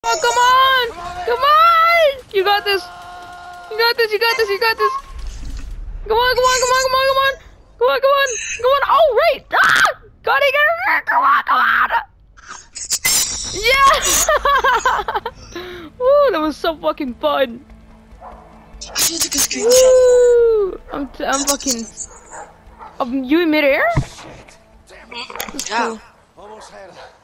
Oh, come on! Come on! You got this! You got this! You got this! You got this! Come on! Come on! Come on! Come on! Come on! Come on! Come on! Come on! Oh, right! Ah! Gotta get in there! Come on! Come on! Yeah! Woo! That was so fucking fun. Woo! I'm fucking. You in midair? Yeah. Almost had it.